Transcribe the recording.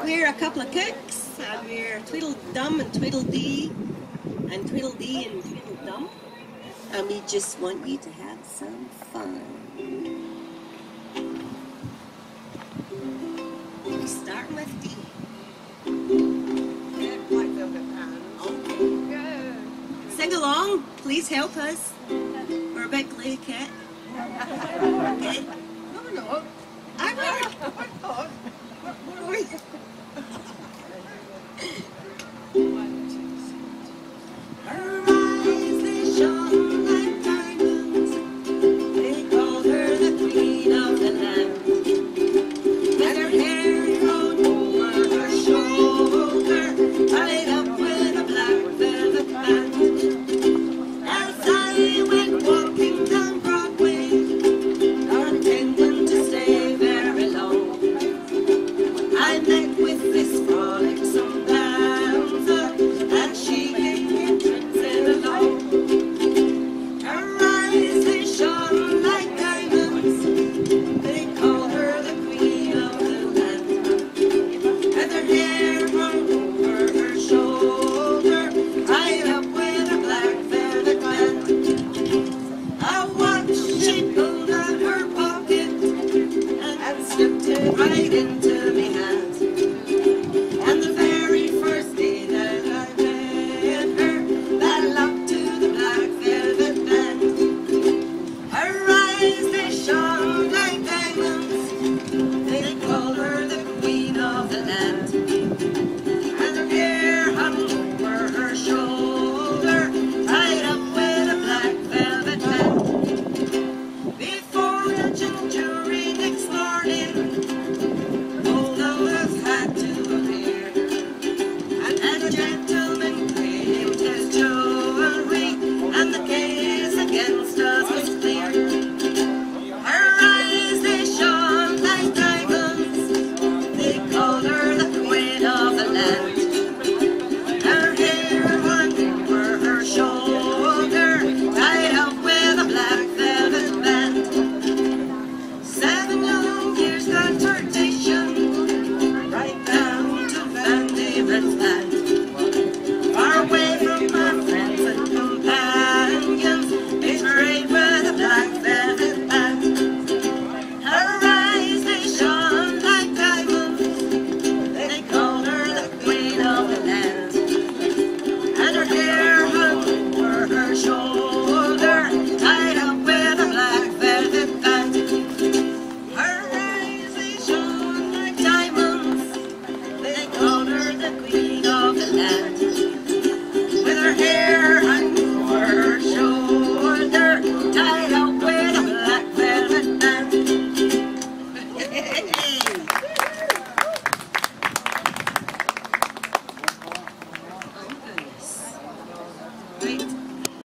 we're a couple of kicks, and we're Tweedledum and Tweedledee, and Tweedledee and Tweedledum, and we just want you to have some fun. We start with D. Sing along, please help us. We're a big lady cat. Okay.